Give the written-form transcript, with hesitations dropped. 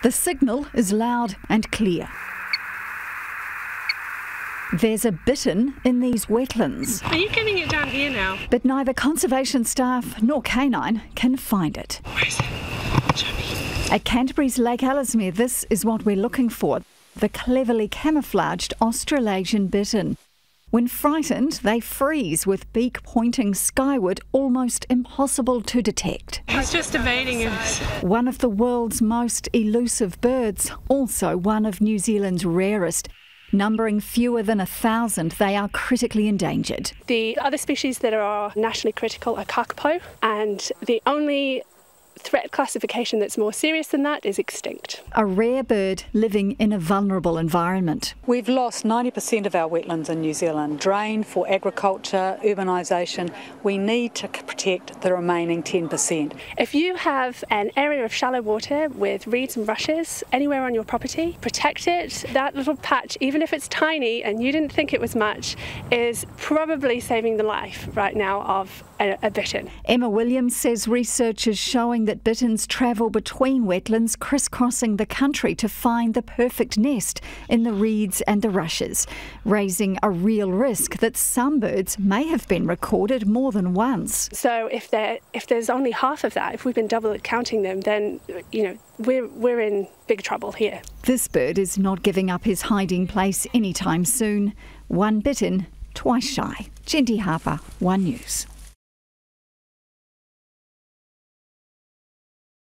The signal is loud and clear. There's a bittern in these wetlands. Are you getting it down here now? But neither conservation staff nor canine can find it. Where is it? Show me. At Canterbury's Lake Ellesmere, this is what we're looking for, the cleverly camouflaged Australasian bittern. When frightened, they freeze with beak pointing skyward, almost impossible to detect. He's just evading us. One of the world's most elusive birds, also one of New Zealand's rarest. Numbering fewer than 1,000, they are critically endangered. The other species that are nationally critical are kakapo, and the only threat classification that's more serious than that is extinct. A rare bird living in a vulnerable environment. We've lost 90% of our wetlands in New Zealand, drained for agriculture, urbanisation. We need to protect the remaining 10%. If you have an area of shallow water with reeds and rushes anywhere on your property, protect it. That little patch, even if it's tiny and you didn't think it was much, is probably saving the life right now of a bittern. Emma Williams says research is showing that bitterns travel between wetlands, crisscrossing the country to find the perfect nest in the reeds and the rushes, raising a real risk that some birds may have been recorded more than once. So if there's only half of that, if we've been double counting them, then we're in big trouble here. This bird is not giving up his hiding place anytime soon. One bittern, twice shy. Jendi Harper, One News.